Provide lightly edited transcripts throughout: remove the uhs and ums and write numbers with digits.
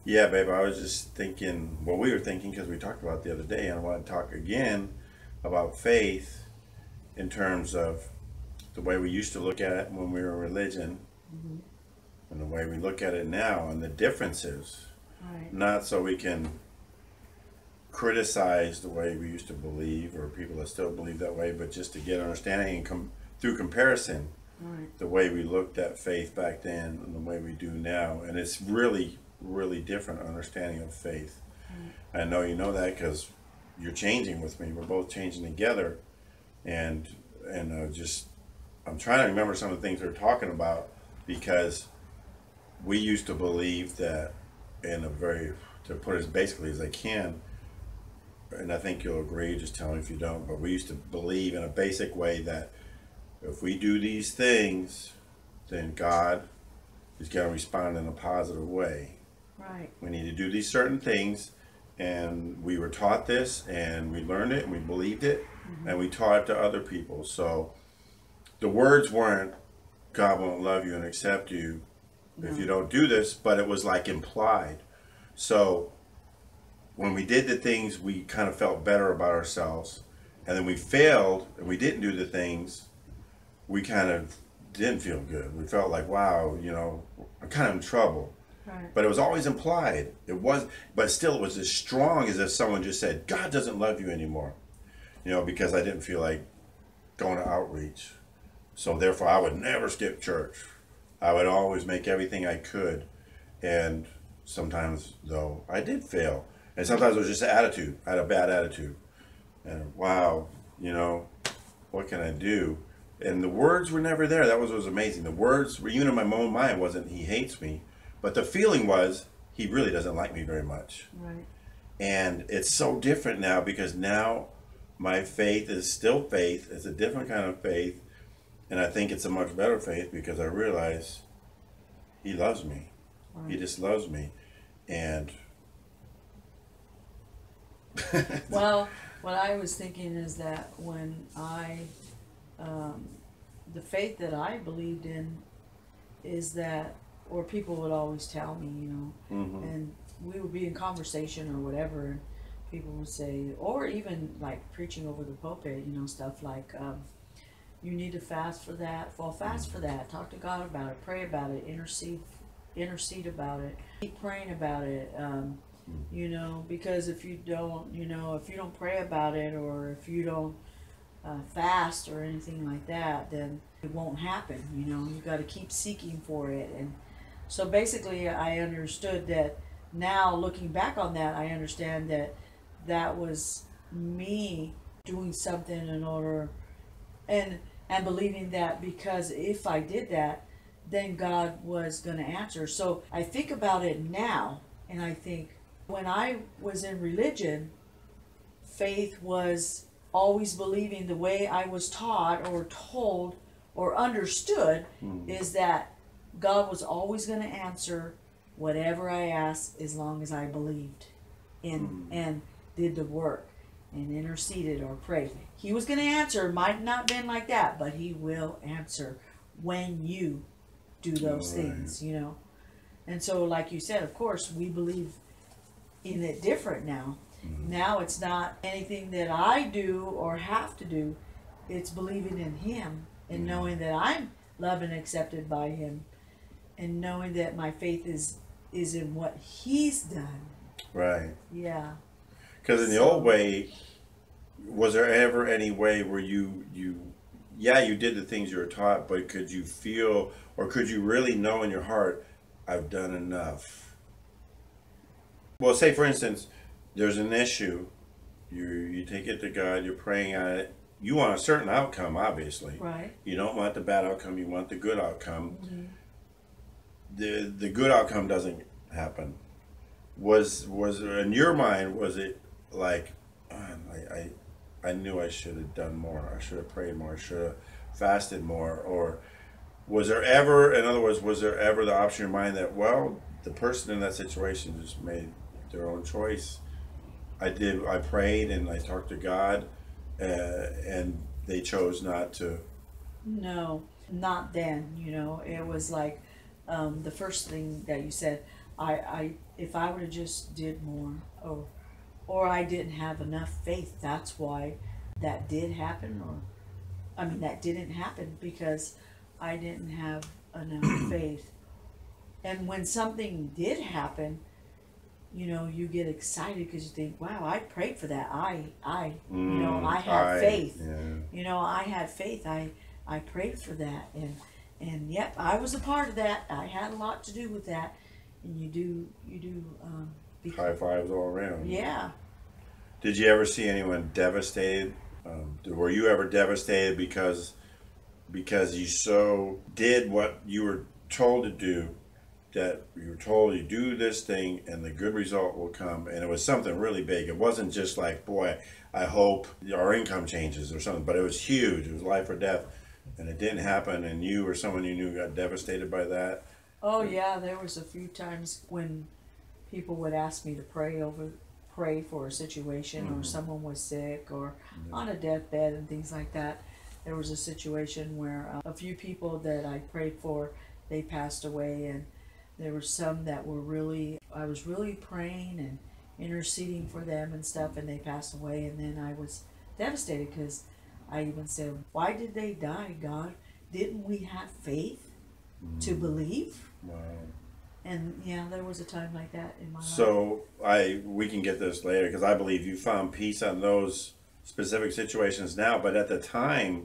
Yeah, babe, I was just thinking, well, we were thinking because we talked about it the other day, and I want to talk again about faith in terms of the way we used to look at it when we were in religion Hmm. and the way we look at it now and the differences. Right. Not so we can criticize the way we used to believe or people that still believe that way, but just to get understanding and through comparison, Right. the way we looked at faith back then and the way we do now. And it's really, really different understanding of faith. Right. I know you know that because you're changing with me. We're both changing together, and just I'm trying to remember some of the things we're talking about because we used to believe that in a very to put it as basically as I can, and I think you'll agree. Just tell me if you don't. But we used to believe in a basic way that if we do these things, then God is going to respond in a positive way. Right. We need to do these certain things, and we were taught this, and we learned it, and we believed it, Hmm. and we taught it to other people. So the words weren't God won't love you and accept you if you No. don't do this, but it was like implied. So when we did the things, we kind of felt better about ourselves, and then we failed and we didn't do the things, we kind of didn't feel good. We felt like, wow, I'm kind of in trouble. Right. But it was always implied. It was, but still, it was as strong as if someone just said, "God doesn't love you anymore." Because I didn't feel like going to outreach, so therefore I would never skip church. I would always make everything I could, and sometimes though I did fail, and sometimes it was just attitude. I had a bad attitude, and wow, you know, what can I do? And the words were never there. That was amazing. The words were even in my own mind wasn't he hates me, but the feeling was he really doesn't like me very much. Right. And it's so different now because now my faith is still faith. It's a different kind of faith, and I think it's a much better faith because I realize he loves me. He Right. just loves me, and Well, what I was thinking is that when um, the faith that I believed in is that, or people would always tell me, hmm and we would be in conversation or whatever, and people would say, or even like preaching over the pulpit, stuff like, you need to fast for that. Well, fast for that. Talk to God about it. Pray about it. Intercede about it. Keep praying about it. Because if you don't pray about it, or if you don't fast or anything like that, then it won't happen. You got to keep seeking for it. And so basically, I understood that now, looking back on that, I understand that that was me doing something in order, and and believing that because if I did that, then God was going to answer. So I think about it now, and I think when I was in religion, faith was always believing the way I was taught or told or understood is that God was always going to answer whatever I asked as long as I believed in and did the work and interceded or prayed. He was going to answer. Might not been like that, but he will answer when you do those right. things. And so, like you said, of course, we believe in it different now. Now it's not anything that I do or have to do. It's believing in him and knowing that I'm loved and accepted by him, and knowing that my faith is in what he's done. Right. Yeah. Because in the old So way, was there ever any way where yeah, you did the things you were taught, but could you feel or could you really know in your heart, I've done enough? Well, say for instance, there's an issue. You take it to God. You're praying on it. You want a certain outcome, obviously. right. You don't want the bad outcome. You want the good outcome. Hmm. The good outcome doesn't happen. Was in your mind? Was it like, "Man, I knew I should have done more. I should have prayed more. I should have fasted more." Or was there ever, in other words, was there ever the option in your mind that, well, the person in that situation just made their own choice? I prayed and I talked to God, and they chose not to. No, not then. It was like the first thing that you said. if I would have just did more, or I didn't have enough faith, that's why that did happen, or I mean that didn't happen because I didn't have enough faith. And when something did happen, you know, you get excited because you think, wow, I prayed for that. You know, I had faith. Yeah. You know, I had faith. I prayed for that, and yep, I was a part of that. I had a lot to do with that, and you do. High fives all around. Yeah. Did you ever see anyone devastated? Were you ever devastated because you so did what you were told to do, that you were told you do this thing and the good result will come, and it was something really big. It wasn't just like, boy, I hope our income changes or something, but it was huge. It was life or death, and it didn't happen, and you or someone you knew got devastated by that. Oh yeah, there was a few times when people would ask me to pray for a situation, or someone was sick or on a deathbed and things like that. There was a situation where a few people that I prayed for, they passed away, and there were some that were I was really praying and interceding for them and stuff, and they passed away, and then I was devastated because I even said, why did they die, God? Didn't we have faith to believe? Wow. And yeah, there was a time like that in my life. So we can get this later, because I believe you found peace on those specific situations now. But at the time,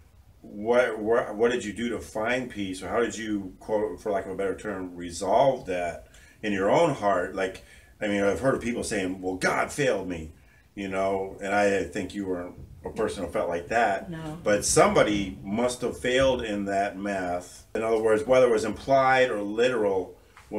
what did you do to find peace, or how did you, quote, for lack of a better term, resolve that in your own heart? Like, I mean, I've heard of people saying, "Well, God failed me," you know, and I think you were a person who felt like that. No. But somebody must have failed in that math. In other words, whether it was implied or literal.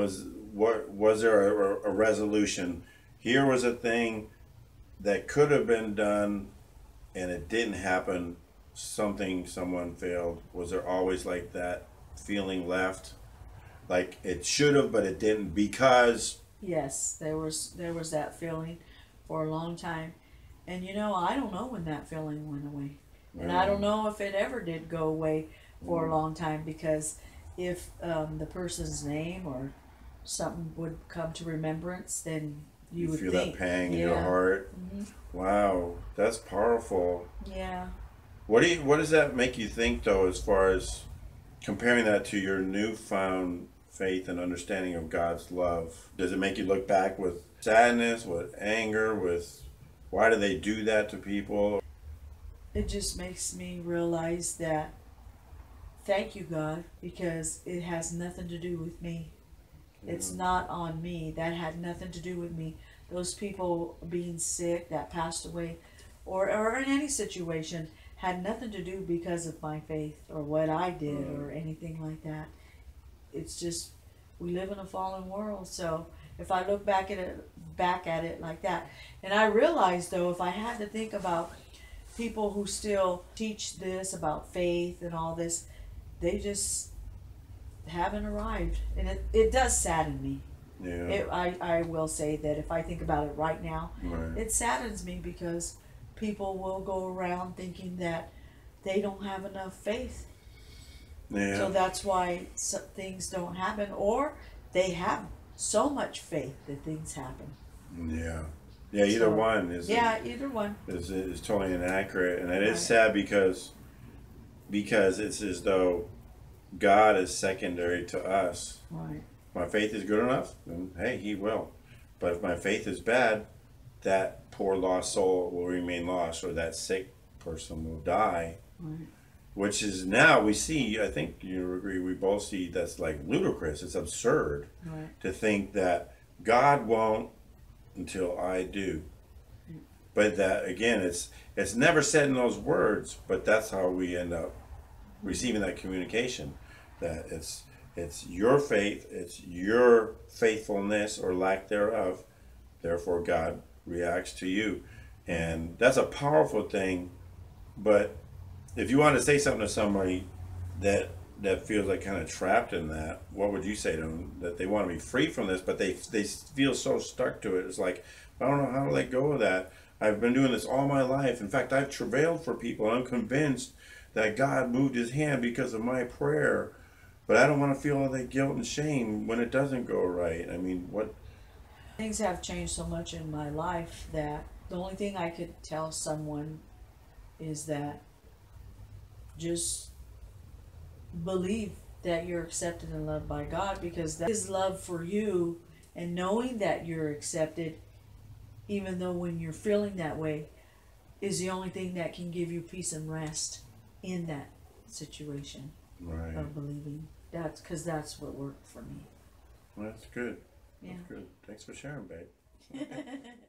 Was there a resolution? Here was a thing that could have been done and it didn't happen. Someone failed. Was there always like that feeling left, like it should have but it didn't because? Yes, there was that feeling for a long time, and you know, I don't know when that feeling went away, and I don't know if it ever did go away for a long time, because if the person's name or something would come to remembrance, then you would feel think, that pang in yeah. your heart. Wow, that's powerful. Yeah. What does that make you think, though, as far as comparing that to your newfound faith and understanding of God's love? Does it make you look back with sadness, with anger, with why do they do that to people? It just makes me realize that, thank you, God, because it has nothing to do with me. It's not on me. That had nothing to do with me. Those people being sick that passed away, or in any situation, had nothing to do because of my faith or what I did or anything like that. It's just, we live in a fallen world. So if I look back at it like that, and I realize, though, if I had to think about people who still teach this about faith and all this, they just haven't arrived, and it does sadden me. Yeah. I will say that if I think about it right now, Right. it saddens me because people will go around thinking that they don't have enough faith. Yeah. So that's why things don't happen, or they have so much faith that things happen. Yeah. Yeah, either one is either one is totally inaccurate, and it is Right. sad because it's as though God is secondary to us. Right. If my faith is good enough, then hey, He will. But if my faith is bad, that poor lost soul will remain lost, or that sick person will die. Right. Which is now we see. I think you agree. We both see that's like ludicrous. It's absurd Right. to think that God won't until I do. But that again, it's never said in those words, but that's how we end up receiving that communication. That it's your faith, it's your faithfulness or lack thereof. Therefore, God reacts to you, and that's a powerful thing. But if you want to say something to somebody that feels like kind of trapped in that, what would you say to them? That they want to be free from this, but they feel so stuck to it. It's like, I don't know how to let go of that. I've been doing this all my life. In fact, I've travailed for people. I'm convinced that God moved His hand because of my prayer. But I don't want to feel all that guilt and shame when it doesn't go right. I mean, what? Things have changed so much in my life that the only thing I could tell someone is that just believe that you're accepted and loved by God, because that is love for you, and knowing that you're accepted, even though when you're feeling that way, is the only thing that can give you peace and rest in that situation Right. of believing. That's because that's what worked for me. Well, that's good. Yeah. That's good. Thanks for sharing, babe.